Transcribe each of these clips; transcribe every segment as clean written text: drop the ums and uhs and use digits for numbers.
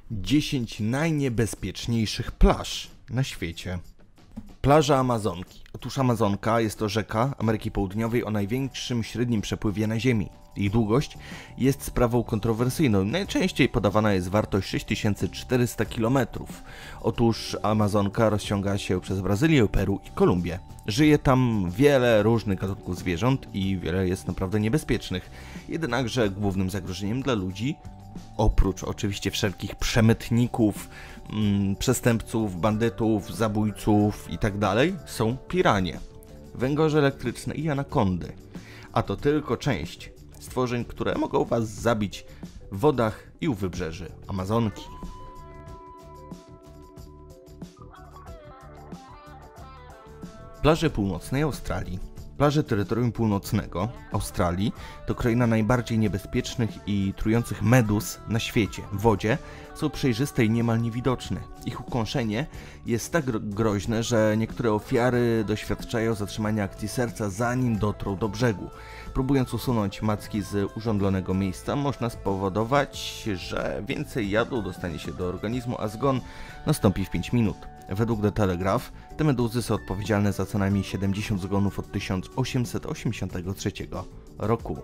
10 najniebezpieczniejszych plaż na świecie. Plaża Amazonki. Otóż Amazonka jest to rzeka Ameryki Południowej o największym średnim przepływie na Ziemi. Jej długość jest sprawą kontrowersyjną. Najczęściej podawana jest wartość 6400 km. Otóż Amazonka rozciąga się przez Brazylię, Peru i Kolumbię. Żyje tam wiele różnych gatunków zwierząt i wiele jest naprawdę niebezpiecznych. Jednakże głównym zagrożeniem dla ludzi, oprócz oczywiście wszelkich przemytników, przestępców, bandytów, zabójców itd., są piranie, węgorze elektryczne i anakondy. A to tylko część stworzeń, które mogą was zabić w wodach i u wybrzeży Amazonki. Plaże północnej Australii. Plaże terytorium północnego Australii to kraina najbardziej niebezpiecznych i trujących meduz na świecie. W wodzie są przejrzyste i niemal niewidoczne. Ich ukąszenie jest tak groźne, że niektóre ofiary doświadczają zatrzymania akcji serca, zanim dotrą do brzegu. Próbując usunąć macki z urządlonego miejsca, można spowodować, że więcej jadu dostanie się do organizmu, a zgon nastąpi w 5 minut. Według The Telegraph te meduzy są odpowiedzialne za co najmniej 70 zgonów od 1883 roku.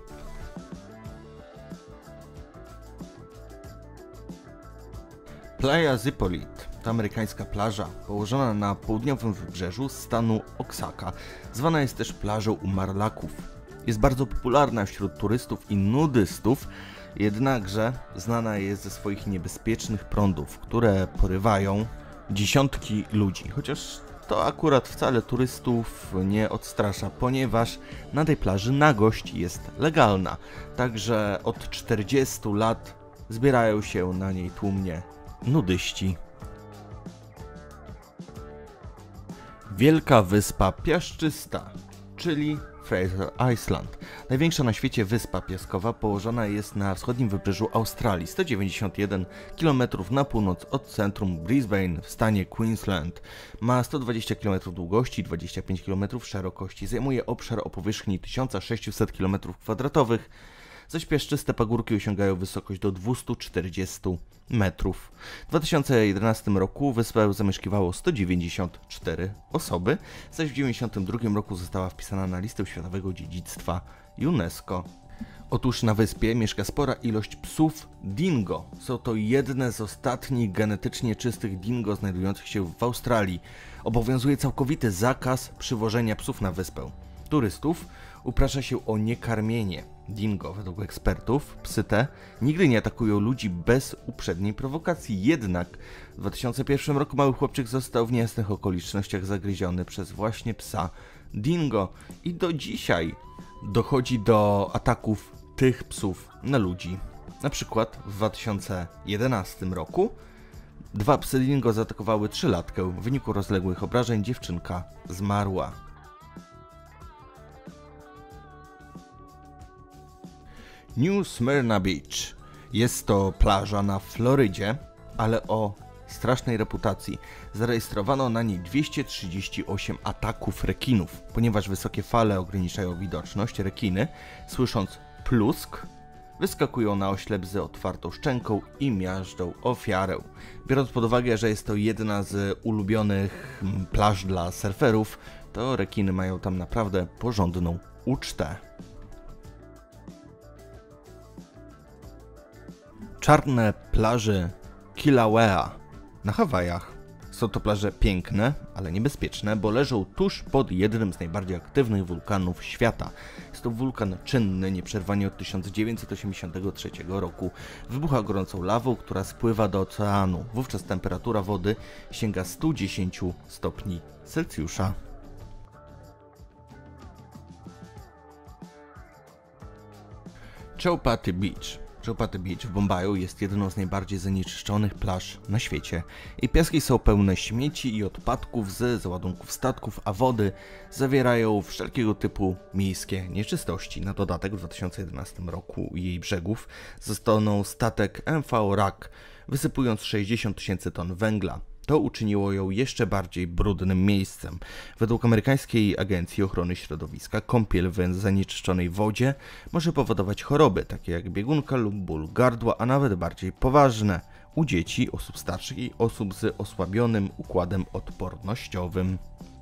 Playa Zipolite to amerykańska plaża położona na południowym wybrzeżu stanu Oaxaca. Zwana jest też plażą umarlaków. Jest bardzo popularna wśród turystów i nudystów, jednakże znana jest ze swoich niebezpiecznych prądów, które porywają dziesiątki ludzi, chociaż to akurat wcale turystów nie odstrasza, ponieważ na tej plaży nagość jest legalna, także od 40 lat zbierają się na niej tłumnie nudyści. Wielka Wyspa Piaszczysta, czyli Fraser Island. Największa na świecie wyspa piaskowa położona jest na wschodnim wybrzeżu Australii, 191 km na północ od centrum Brisbane w stanie Queensland. Ma 120 km długości i 25 km szerokości. Zajmuje obszar o powierzchni 1600 km², zaś piaszczyste pagórki osiągają wysokość do 240 metrów. W 2011 roku wyspę zamieszkiwało 194 osoby, zaś w 1992 roku została wpisana na listę Światowego Dziedzictwa UNESCO. Otóż na wyspie mieszka spora ilość psów dingo. Są to jedne z ostatnich genetycznie czystych dingo znajdujących się w Australii. Obowiązuje całkowity zakaz przywożenia psów na wyspę. Turystów uprasza się o niekarmienie dingo. Według ekspertów psy te nigdy nie atakują ludzi bez uprzedniej prowokacji. Jednak w 2001 roku mały chłopczyk został w niejasnych okolicznościach zagryziony przez właśnie psa dingo i do dzisiaj dochodzi do ataków tych psów na ludzi. Na przykład w 2011 roku 2 psy dingo zaatakowały 3-latkę. W wyniku rozległych obrażeń dziewczynka zmarła. New Smyrna Beach. Jest to plaża na Florydzie, ale o strasznej reputacji. Zarejestrowano na niej 238 ataków rekinów. Ponieważ wysokie fale ograniczają widoczność, rekiny, słysząc plusk, wyskakują na oślep z otwartą szczęką i miażdżą ofiarę. Biorąc pod uwagę, że jest to jedna z ulubionych plaż dla surferów, to rekiny mają tam naprawdę porządną ucztę. Czarne plaże Kilauea na Hawajach. Są to plaże piękne, ale niebezpieczne, bo leżą tuż pod jednym z najbardziej aktywnych wulkanów świata. Jest to wulkan czynny, nieprzerwanie od 1983 roku. Wybucha gorącą lawą, która spływa do oceanu. Wówczas temperatura wody sięga 110 stopni Celsjusza. Chowpatty Beach. Chowpatty Beach w Bombaju jest jedną z najbardziej zanieczyszczonych plaż na świecie. Jej piaski są pełne śmieci i odpadków z załadunków statków, a wody zawierają wszelkiego typu miejskie nieczystości. Na dodatek w 2011 roku jej brzegów zatonął statek MV Rak, wysypując 60 000 ton węgla. To uczyniło ją jeszcze bardziej brudnym miejscem. Według amerykańskiej Agencji Ochrony Środowiska kąpiel w zanieczyszczonej wodzie może powodować choroby, takie jak biegunka lub ból gardła, a nawet bardziej poważne u dzieci, osób starszych i osób z osłabionym układem odpornościowym.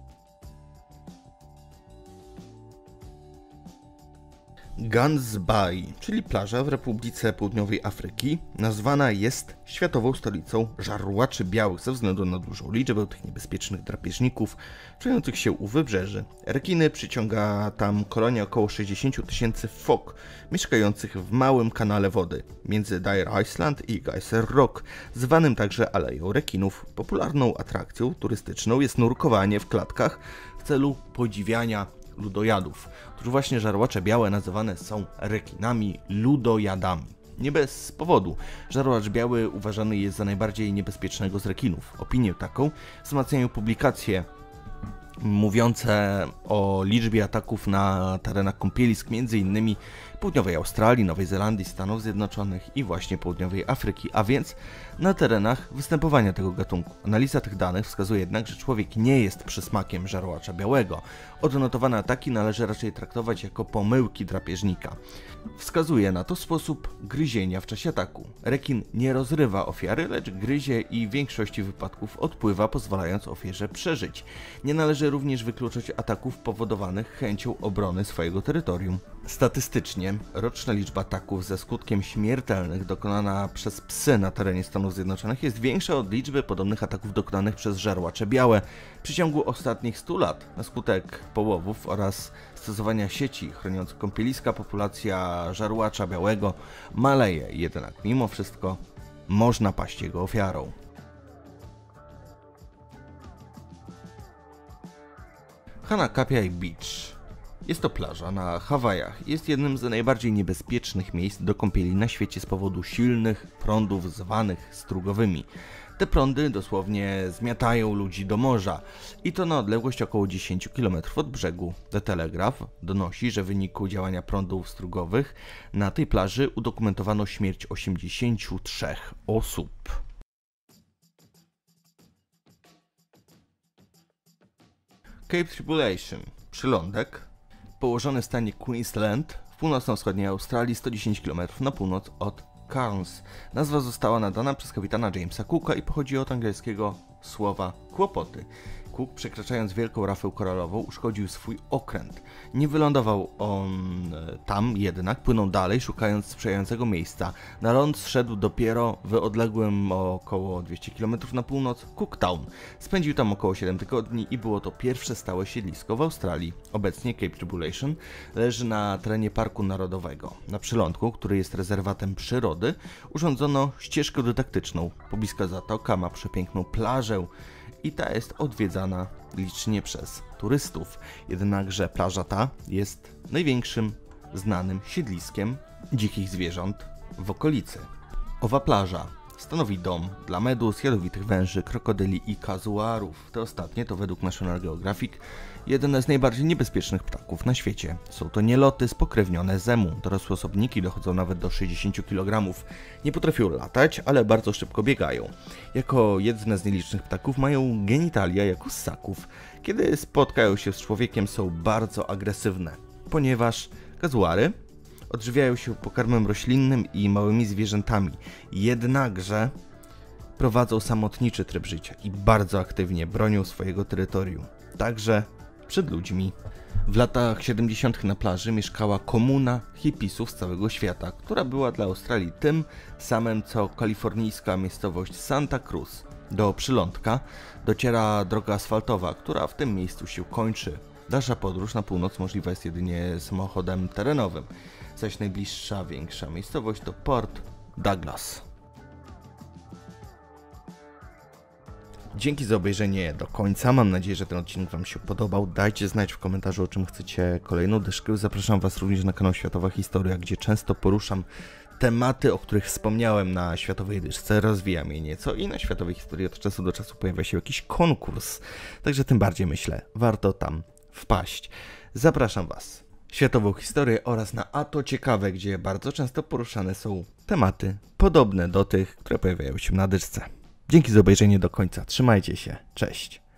Gansbai, czyli plaża w Republice Południowej Afryki, nazwana jest światową stolicą żarłaczy białych ze względu na dużą liczbę tych niebezpiecznych drapieżników czujących się u wybrzeży. Rekiny przyciąga tam kolonia około 60 000 fok mieszkających w małym kanale wody między Dire Island i Geyser Rock, zwanym także Aleją Rekinów. Popularną atrakcją turystyczną jest nurkowanie w klatkach w celu podziwiania ludojadów, którzy właśnie żarłacze białe nazywane są rekinami ludojadami. Nie bez powodu. Żarłacz biały uważany jest za najbardziej niebezpiecznego z rekinów. Opinię taką wzmacniają publikacje mówiące o liczbie ataków na terenach kąpielisk m.in. południowej Australii, Nowej Zelandii, Stanów Zjednoczonych i właśnie południowej Afryki, a więc na terenach występowania tego gatunku. Analiza tych danych wskazuje jednak, że człowiek nie jest przysmakiem żarłacza białego. Odnotowane ataki należy raczej traktować jako pomyłki drapieżnika. Wskazuje na to sposób gryzienia w czasie ataku. Rekin nie rozrywa ofiary, lecz gryzie i w większości wypadków odpływa, pozwalając ofierze przeżyć. Nie należy również wykluczać ataków powodowanych chęcią obrony swojego terytorium. Statystycznie roczna liczba ataków ze skutkiem śmiertelnych dokonana przez psy na terenie Stanów Zjednoczonych jest większa od liczby podobnych ataków dokonanych przez żarłacze białe w przeciągu ostatnich 100 lat. Na skutek połowów oraz stosowania sieci chroniących kąpieliska populacja żarłacza białego maleje, jednak mimo wszystko można paść jego ofiarą. Hanakapiai Beach. Jest to plaża na Hawajach. Jest jednym z najbardziej niebezpiecznych miejsc do kąpieli na świecie z powodu silnych prądów zwanych strugowymi. Te prądy dosłownie zmiatają ludzi do morza i to na odległość około 10 km od brzegu. The Telegraph donosi, że w wyniku działania prądów strugowych na tej plaży udokumentowano śmierć 83 osób. Cape Tribulation, przylądek położony w stanie Queensland w północno-wschodniej Australii, 110 km na północ od Cairns. Nazwa została nadana przez kapitana Jamesa Cooka i pochodzi od angielskiego słowa kłopoty. Cook, przekraczając wielką rafę koralową, uszkodził swój okręt. Nie wylądował on tam jednak, płynął dalej, szukając sprzyjającego miejsca. Na ląd zszedł dopiero w odległym o około 200 km na północ Cooktown. Spędził tam około 7 tygodni i było to pierwsze stałe siedlisko w Australii. Obecnie Cape Tribulation leży na terenie Parku Narodowego. Na przylądku, który jest rezerwatem przyrody, urządzono ścieżkę dydaktyczną. Pobliska zatoka ma przepiękną plażę i ta jest odwiedzana licznie przez turystów. Jednakże plaża ta jest największym znanym siedliskiem dzikich zwierząt w okolicy. Owa plaża stanowi dom dla medus, jadowitych węży, krokodyli i kazuarów. Te ostatnie to według National Geographic jeden z najbardziej niebezpiecznych ptaków na świecie. Są to nieloty spokrewnione z emu. Dorosłe osobniki dochodzą nawet do 60 kg. Nie potrafią latać, ale bardzo szybko biegają. Jako jedne z nielicznych ptaków mają genitalia jako ssaków. Kiedy spotkają się z człowiekiem, są bardzo agresywne, ponieważ kazuary odżywiają się pokarmem roślinnym i małymi zwierzętami. Jednakże prowadzą samotniczy tryb życia i bardzo aktywnie bronią swojego terytorium, także przed ludźmi. W latach 70. na plaży mieszkała komuna hipisów z całego świata, która była dla Australii tym samym co kalifornijska miejscowość Santa Cruz. Do przylądka dociera droga asfaltowa, która w tym miejscu się kończy. Dalsza podróż na północ możliwa jest jedynie samochodem terenowym, zaś najbliższa większa miejscowość to Port Douglas. Dzięki za obejrzenie do końca. Mam nadzieję, że ten odcinek Wam się podobał. Dajcie znać w komentarzu, o czym chcecie kolejną dyszkę. Zapraszam Was również na kanał Światowa Historia, gdzie często poruszam tematy, o których wspomniałem na Światowej Dyszce. Rozwijam je nieco i na Światowej Historii od czasu do czasu pojawia się jakiś konkurs. Także tym bardziej myślę, warto tam wpaść. Zapraszam Was. Światową Historię oraz na A to Ciekawe, gdzie bardzo często poruszane są tematy podobne do tych, które pojawiają się na dyszce. Dzięki za obejrzenie do końca. Trzymajcie się. Cześć.